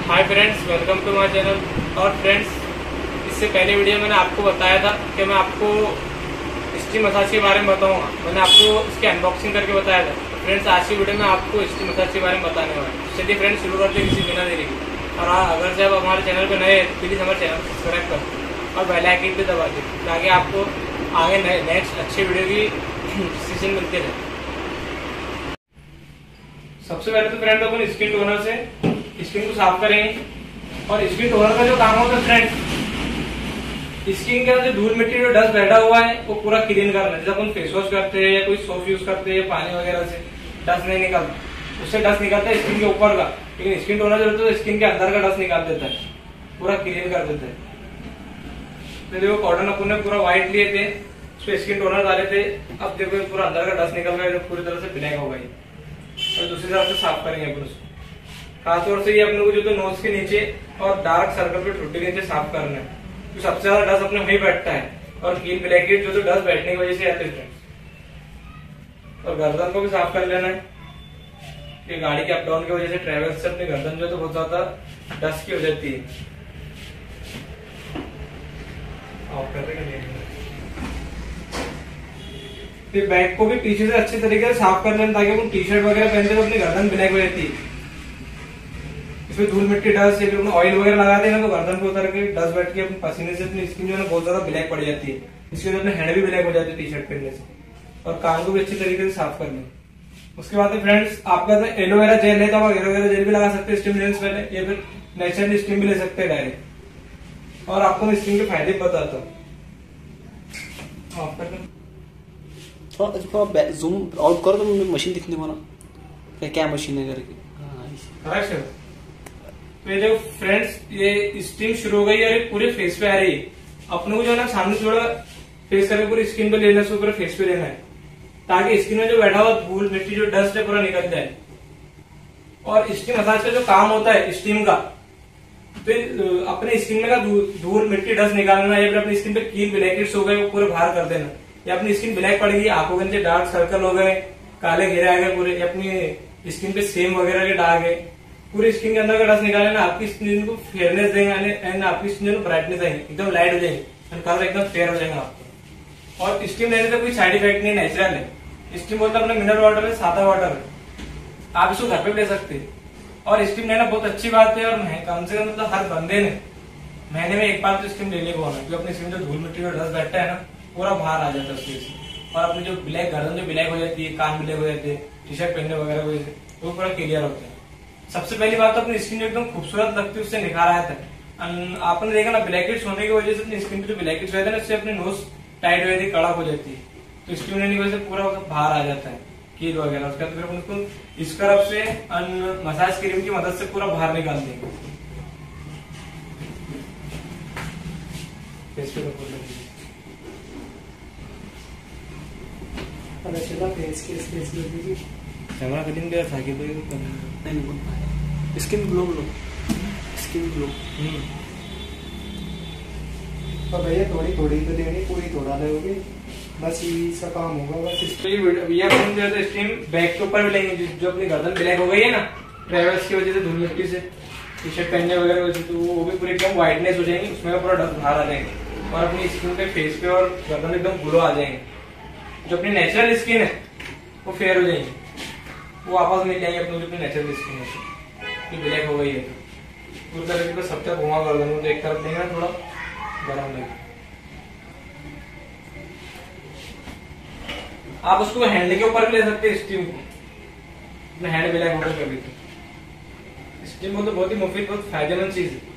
Hi friends, welcome to my channel. और friends, इससे पहले वीडियो मैंने आपको बताया था कि मैं आपको स्टीम मसाज के बारे में बताऊंगा। मैंने आपको इसकी अनबॉक्सिंग करके बताया था। तो फ्रेंड्स, आज की वीडियो में आपको स्टीम मसाज के बारे में बताने वाला है। चलिए फ्रेंड्स, शुरू करते हैं किसी बिना देरी के। और अगर से आप हमारे चैनल पर नए हैं, प्लीज़ हमारे चैनल को सब्सक्राइब करें और बेल आइकन भी दबा दें, ताकि आपको आगे नेक्स्ट अच्छी वीडियो की डिसीजन मिलते रहे। सबसे पहले तो फ्रेंड अपन स्किन टोनर से स्किन को साफ करेंगे। और स्किन टोनर का जो काम होता है फ्रेंड, स्किन के अंदर जो धूल मिट्टी जो डस्ट बैठा हुआ है वो पूरा क्लीन करना है। जैसे अपन फेस वॉश करते हैं या कोई सोप यूज करते हैं, पानी वगैरह से डस्ट नहीं निकलता, उससे डस्ट निकलता है स्किन के ऊपर का। लेकिन स्किन टोनर जो होता है स्किन के अंदर का डस्ट निकाल देता है, पूरा क्लीन कर देता है। तो देखो, कॉटन अपन ने पूरा व्हाइट लिए थे, उसमें स्किन टोनर डाले थे। अब देखो पूरा अंदर का डस्ट निकल गया, जो पूरी तरह से ब्लैक हो गई। और दूसरी तरफ से साफ करेंगे अपन उसको। खासतौर से ये अपने को जो तो नोज के नीचे और डार्क सर्कल पे ठुड्डी के नीचे साफ करना है। तो सबसे ज्यादा डस्ट अपने वहीं बैठता है, और कील ब्लैकेट जो तो डस्ट बैठने की वजह से आते हैं। और गर्दन को भी साफ कर लेना है, कि गाड़ी के अप डाउन की वजह से ट्रेवल से अपनी गर्दन जो तो बहुत ज्यादा डस्ट की हो जाती है। ऑफ कर देंगे। फिर बैक को भी पीछे से अच्छे तरीके से साफ कर लेना, ताकि अपन टी शर्ट वगैरह पहनते तो अपनी गर्दन ब्लैक हो जाती है। इसमें धूल मिट्टी डस्ट या फिर ऑयल वगैरह लगाते हैं ना, तो गर्दन पे उतर के डस्ट बैठ के अपने पसीने से अपनी स्किन जो है बहुत ज्यादा ब्लैक पड़ जाती है। इसके वजह से अपने हैंड भी ब्लैक हो जाते हैं टी शर्ट पहनने से। और कान को भी अच्छी तरीके से साफ कर लें। उसके बाद फ्रेंड्स, आपका एलोवेरा जेल है तो आप एलोवेरा जेल भी लगा सकते हैं स्टीम लेने से पहले, या फिर नेचुरल स्टीम भी ले सकते हैं डायरेक्ट। और आपको मैं स्टीम के फायदे बताता हूँ। थोड़ा जूम आउट करो तो मुझे मशीन दिखने वाला क्या मशीन है करके। तो ये जो फ्रेंड्स, ये स्टीम शुरू हो गई और पूरे फेस पे आ रही है। अपने को जो है ना सामने थोड़ा फेस करके पूरी स्किन पे लेना है, पूरे फेस पे लेना है, ताकि स्किन में जो बैठा हुआ धूल मिट्टी जो डस्ट है पूरा निकल जाए। और स्टीम मसाज का जो काम होता है स्टीम का, तो अपने स्किन में का धूल मिट्टी डस्ट निकालना, या फिर अपनी स्किन पे कील ब्लैकेट्स हो गए वो पूरे बाहर कर देना। या अपनी स्किन ब्लैक पड़ गई, आंखों के नीचे डार्क सर्कल हो गए, काले घेरे आ गए पूरे, या अपनी स्किन पे सेम वगैरह के दाग है, पूरी स्किन के अंदर का डस्ट निकाले ना, आपकी स्किन को फेयरनेस देंगे एंड आपकी स्किन को ब्राइटनेस आएंगे, एकदम लाइट हो जाएंगे एंड कलर एकदम फेयर हो जाएगा आपको। और स्टीम लेने से कोई साइड इफेक्ट नहीं, नेचुरल है। स्टीम बोलते अपने मिनरल वाटर है, सादा वाटर है, आप इसको घर पे ले सकते हैं। और स्टीम लेना बहुत अच्छी बात है। और कम से कम मतलब हर बंदे ने महीने में एक बार तो स्टीम लेने को होना, क्योंकि अपनी स्किन जो धूल मिट्टी का डस्ट बैठता है ना, पूरा बाहर आ जाता है उससे। और अपनी जो ब्लैक गर्दन जो ब्लैक हो जाती है, कान ब्लैक हो जाते हैं टी शर्ट पहनने वगैरह वजह से, वो पूरा क्लियर होता है। सबसे पहली बात तो अपनी स्किन जो एकदम खूबसूरत लगती है, उससे निखार आता है। आपने देखा ना, ब्लैकेट्स होने की वजह से अपनी स्किन पे जो ब्लैकेट्स रहते हैं ना, उससे अपनी नोज टाइट हो जाती है, कड़क हो जाती है। तो स्टीम लेने की वजह से पूरा बाहर आ जाता है कील वगैरह। उसके बाद फिर उसको स्क्रब से मसाज क्रीम की मदद से पूरा बाहर निकाल देंगे। कैमरा कटिंग दिया था कि नहीं स्किन ग्लो स्किन ग्लो। तो भैया थोड़ी थोड़ी तो देनी, पूरी थोड़ा दोगे, बस इसका काम होगा बस। तो ये अपन जो है स्टीम बैक के ऊपर भी लेंगे, जो अपनी गर्दन ब्लैक हो गई है ना ट्रेवल्स की वजह से, धूल मिट्टी से, टी शर्ट पहनने वगैरह वजह से, तो वो भी पूरी एकदम व्हाइटनेस हो जाएंगी, उसमें पूरा डस्ट बाहर आ जाएंगे। और अपनी स्किन पे, फेस पे और गर्दन एकदम ग्लो आ जाएंगे। जो अपनी नेचुरल स्किन है वो फेयर हो जाएंगी, वो वापस मिल जाएंगे अपनी जो अपनी नेचुरल स्किन है, ब्लैक हो गई है। पूरी तरीके से सब तक घुमा गर्दन को, तो एक तरफ देंगे थोड़ा गर्म लगे। आप उसको हैंड के ऊपर भी ले सकते हैं स्टीम को, अपने हैंड ब्लैक हो गए कभी तो। स्टीम को तो बहुत ही मुफीद, बहुत फायदेमंद चीज है।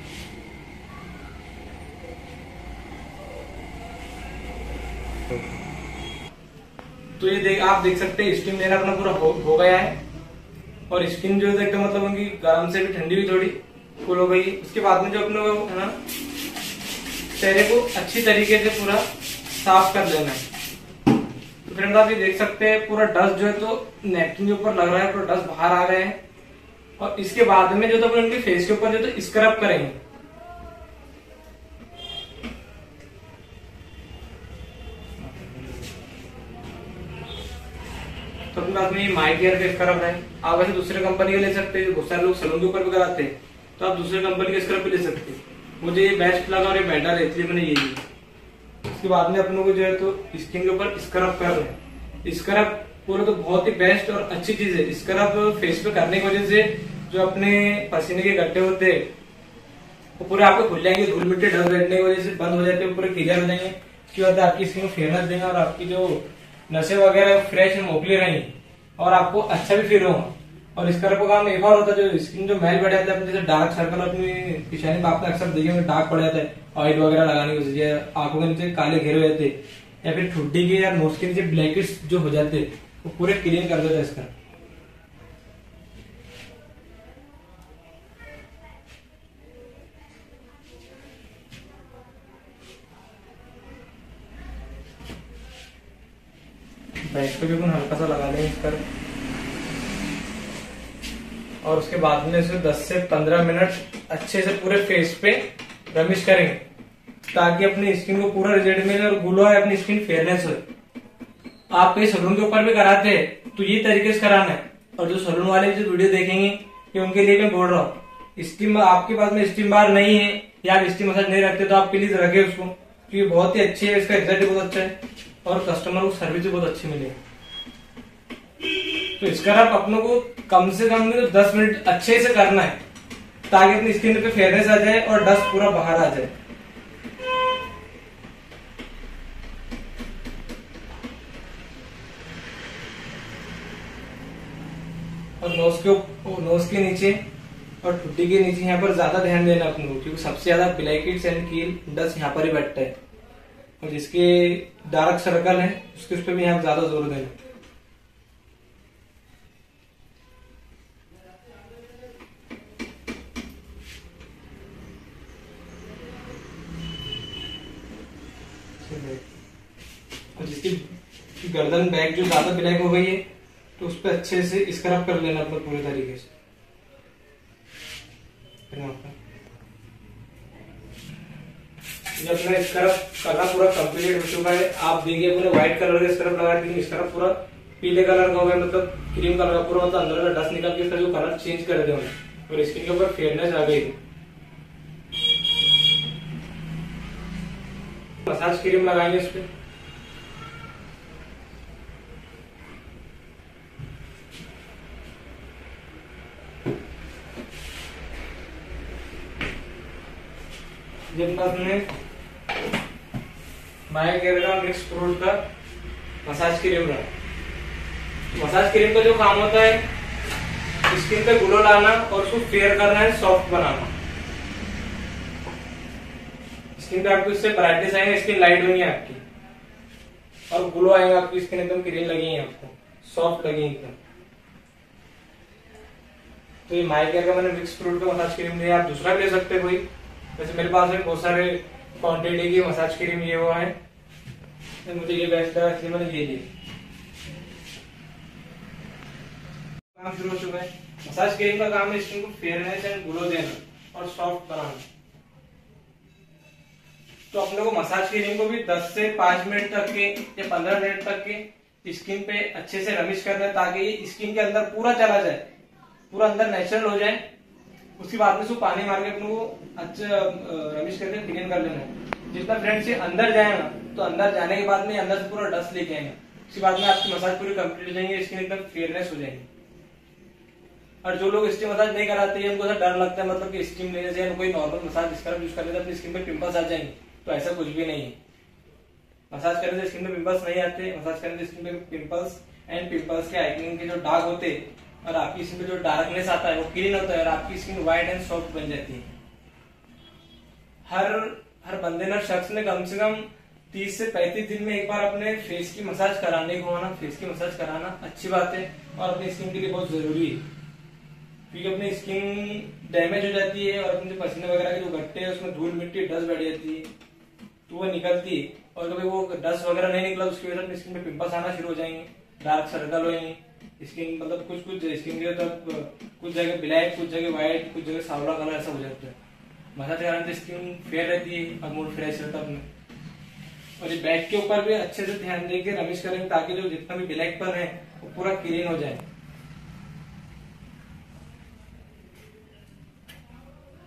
तो ये आप देख सकते हैं स्टीम लेना अपना पूरा हो गया है। और स्किन जो है एकदम मतलब उनकी गर्म से भी ठंडी भी थोड़ी फुल हो गई। उसके बाद में जो अपने है ना, चेहरे को अच्छी तरीके से पूरा साफ कर लेना है। तो फ्रेंड्स, आप ये देख सकते हैं पूरा डस्ट जो है तो नैपकिन के ऊपर लग रहा है, पूरा डस्ट बाहर आ गए हैं। और इसके बाद में जो तो अपने उनके फेस के ऊपर जो तो स्क्रब करेंगे। तो अपने पास में ये माई केयर का स्क्रब है। आप वैसे दूसरे कंपनी के ले सकते हैं, बहुत सारे लोग सैलून के ऊपर भी कराते हैं। तो आप दूसरे कंपनी के स्क्रब भी ले सकते हैं। मुझे ये बेस्ट लगा और ये बेटर है, इसलिए मैंने ये लिया। उसके बाद में अपनों को जो है तो स्किन के ऊपर स्क्रब कर रहे हैं। स्क्रब पूरा तो बहुत ही बेस्ट और अच्छी चीज है। स्क्रब फेस पे करने की वजह से जो अपने पसीने के गड्ढे होते हैं वो पूरे आपको खुल जाएंगे, धूल मिट्टी ढक बैठने की वजह से बंद हो जाते हैं, पूरे क्लियर हो जाएंगे। उसके बाद आपकी स्किन को फेयरनेस देंगे और आपकी जो नसें वगैरह फ्रेश एंड मोकली रहेंगी और आपको अच्छा भी फील होगा। और इस स्क्रब का काम एक और होता है, जो स्किन जो मैल बढ़ जाता है, जैसे डार्क सर्कल अपनी पिछानी में आपने अक्सर देखे होंगे, डार्क पड़ जाता है ऑयल वगैरह लगाने की वजह से, आंखों के नीचे काले घेरे हो जाते हैं, या फिर ठुड्डी के या नोज के नीचे ब्लैकेट्स जो हो जाते हैं वो पूरे क्लीन कर देता है इसका। बैक पे भी अपन हल्का सा लगा लेंगे इसका और उसके बाद में इसे 10 से 15 मिनट अच्छे से पूरे फेस पे रमिश करेंगे ताकि अपनी स्किन को पूरा रिजल्ट मिले और ग्लो है, अपनी स्किन फेयरनेस हो। आप कहीं सलून के ऊपर भी कराते हैं तो ये तरीके से कराना है। और जो सलून वाले जो वीडियो देखेंगे कि उनके लिए मैं बोल रहा हूँ, स्टीम आपके पास में स्टीम बार नहीं है या आप स्टीम मसाज नहीं रखते तो आप प्लीज रखे उसको, क्योंकि बहुत ही अच्छी है, इसका रिजल्ट बहुत अच्छा है और कस्टमर को सर्विस भी बहुत अच्छी मिलेगी। तो इसका आप अपनों को कम से कम 10 मिनट अच्छे से करना है ताकि अपनी स्किन पे फेयरनेस आ जाए और डस्ट पूरा बाहर आ जाए। और नोज के नीचे और ठुड्डी के नीचे यहाँ पर ज्यादा ध्यान देना अपने को, क्योंकि सबसे ज्यादा ब्लैकेट्स एंड कील डस्ट यहाँ पर ही बैठता है और जिसके डार्क सर्कल है उसके उस पर भी यहाँ ज्यादा जोर देना। और जिसकी गर्दन बैक जो ज्यादा ब्लैक हो गई है तो उस पर अच्छे से स्क्रब कर लेना अपना पूरे तरीके से। जब अपना स्क्रब करना पूरा कंप्लीट हो चुका है, आप देखिए अपने व्हाइट कलर का स्क्रब लगा दी, स्क्रब पूरा पीले कलर का हो गया, मतलब क्रीम कलर का पूरा, मतलब अंदर का डस्ट निकल के इसका जो कलर चेंज कर दिया और स्किन के ऊपर फेयरनेस आ गई। मसाज क्रीम लगाएंगे इस पे। जब आपने माया केयर का मिक्स फ्रूट का मसाज क्रीम रहा। मसाज क्रीम का जो काम होता है स्किन पे ग्लो लाना और उसको फेयर करना है, सॉफ्ट बनाना। स्किन पे आपको इससे ब्राइटनेस आएगा, स्किन लाइट होगी आपकी और ग्लो आएगा, आपकी स्किन एकदम क्लीन लगेगी, आपको सॉफ्ट लगेगी एकदम। तो ये माया केयर का मैंने मिक्स फ्रूट का मसाज क्रीम लिया, आप दूसरा भी ले सकते हैं कोई। वैसे मेरे पास में बहुत सारे क्वांटिटी की मसाज क्रीम ये हुआ है, तो मुझे ये बेस्ट लगा इसलिए मैंने ये लिया। काम शुरू हो चुका है। मसाज क्रीम का काम है स्किन को फेयरनेस एंड ग्लो देना और सॉफ्ट बनाना। तो अपने को मसाज क्रीम को भी 10 से 5 मिनट तक के या 15 मिनट तक के स्किन पे अच्छे से रमिश करना है ताकि ये स्किन के अंदर पूरा चला जाए, पूरा अंदर नेचुरल हो जाए। उसके बाद में पानी मार के अपने को अच्छा रमिश करके क्लीन कर लेना है। जितना फ्रेंड्स ये अंदर जाएगा तो अंदर जाने के बाद में अंदर से पूरा डस्ट लेके आएगा। उसके बाद में आपकी मसाज पूरी कंप्लीट हो जाएंगे, स्किन एकदम फेयरनेस हो जाएगी। और जो लोग स्टीम मसाज नहीं कराते हैं उनको डर लगता है, मतलब कि स्टीम लेने से कोई नॉर्मल मसाज स्क्रब यूज करने से अपनी स्किन पे पिंपल्स आ जाएंगे, तो ऐसा कुछ भी नहीं है। मसाज करने से स्किन पे पिंपल्स नहीं आते। मसाज करने से स्किन पे पिंपल्स एंड पिंपल्स के आइकनिंग के जो दाग होते हैं और आपकी स्किन पे जो डार्कनेस आता है वो क्लीन होता है और आपकी स्किन व्हाइट एंड सॉफ्ट बन जाती है। हर बंदे ने शख्स ने कम से कम 30 से 35 दिन में एक बार अपने फेस की मसाज कराने को आना। फेस की मसाज कराना अच्छी बात है और अपनी स्किन के लिए बहुत जरूरी है, क्योंकि अपनी स्किन डैमेज हो जाती है और अपने पसीने वगैरह के जो गट्टे हैं उसमें धूल मिट्टी डस्ट बैठ जाती है तो वो निकलती है। और कभी वो डस्ट वगैरह नहीं निकला उसकी वजह से अपनी स्किन पे पिंपल्स आना शुरू हो जाएंगे, डार्क सर्कल होंगे, स्किन मतलब कुछ स्किन के तो कुछ जगह ब्लैक, कुछ जगह व्हाइट, कुछ जगह सावला कलर ऐसा हो जाता है। मसाज कराने से स्किन फेयर रहती है और मूड फ्रेश रहता है अपने। और ये बैक के ऊपर भी अच्छे से ध्यान देके रमिश करेंगे ताकि जो जितना भी ब्लैकपन है वो पूरा क्लीन हो जाए।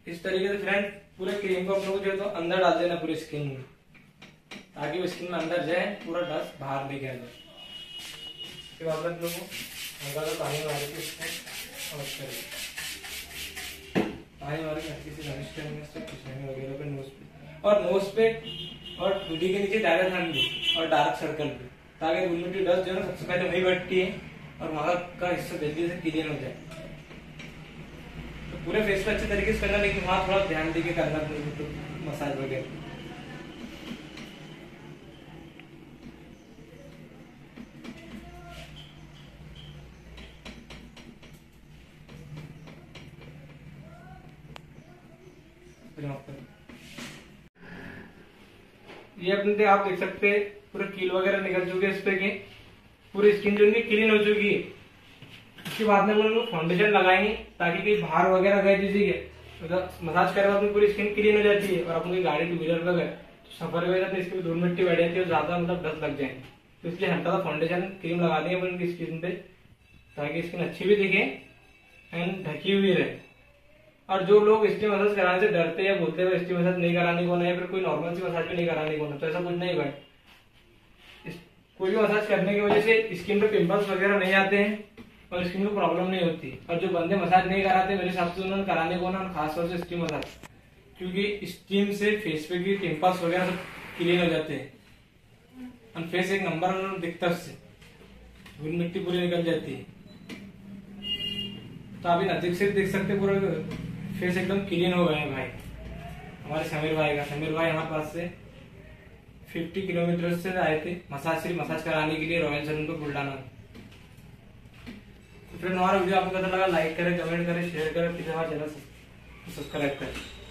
इस तरीके से फ्रेंड पूरे क्रीम को अपने को जो है तो अंदर डाल देना पूरी स्किन में, ताकि वो स्किन में अंदर जाए, पूरा डस्ट बाहर लेके आ जाए। फिर आप लोग को हल्का सा पानी मार के इसको वॉश करें, पानी मार के अच्छी से मालिश करेंगे इससे पिछले वगैरह पे, नोज पे और ठुडी के नीचे डायरेक्ट हैंड भी और डार्क सर्कल पे, ताकि धूल मिट्टी डस्ट जो है सबसे पहले वही बैठती है और वहां का हिस्सा जल्दी से क्लीन हो जाए। तो पूरे फेस पे अच्छे तरीके से करना, लेकिन वहां थोड़ा ध्यान देके करना तो मसाज वगैरह। ये अपने आप देख सकते हैं पूरे कील वगैरह निकल चुके हैं इस पे के, पूरी स्किन जो उनकी क्लीन हो चुकी है। उसके बाद में हम लोग फाउंडेशन लगाएंगे ताकि कहीं बाहर वगैरह गए दीजिए, मतलब मसाज करने बाद पूरी स्किन क्लीन हो जाती है। और अपनी गाड़ी टू व्हीलर पर गए तो सफर में जाते इसकी धूल मिट्टी बैठ जाती है और ज्यादा मतलब डस्ट लग जाए, तो इसलिए हल्का सा फाउंडेशन क्रीम लगा देंगे अपन की स्किन पे, ताकि स्किन अच्छी भी दिखे एंड ढकी हुई रहे। और जो लोग स्टीम मसाज कराने से डरते हैं, बोलते हैं स्टीम मसाज नहीं कराने को, या फिर कोई नॉर्मल सी मसाज भी नहीं कराने को, तो ऐसा कुछ नहीं भाई। कोई भी मसाज करने की वजह से स्किन पे पिंपल्स वगैरह नहीं आते हैं और स्किन को प्रॉब्लम नहीं होती। और जो बंदे मसाज नहीं कराते मेरे हिसाब से उन्होंने कराने को ना, खासतौर से स्टीम मसाज, क्योंकि स्टीम से फेस पे की पिंपल्स वगैरह सब क्लीन हो जाते हैं और फेस एक नंबर दिखता है, उससे धूल मिट्टी पूरी निकल जाती है। तो आप नजदीक से देख सकते पूरा फेस एकदम क्लीन हो गया है भाई हमारे समीर भाई का। समीर भाई हमारे पास से 50 किलोमीटर से आए थे सिर्फ मसाज कराने के लिए रॉयल सैलून पे बुलडाना। तो फ्रेंड हमारा वीडियो आपको कैसा लगा, लाइक करें, कमेंट करें, शेयर करें, प्लीज हमारे चैनल सब्सक्राइब करें।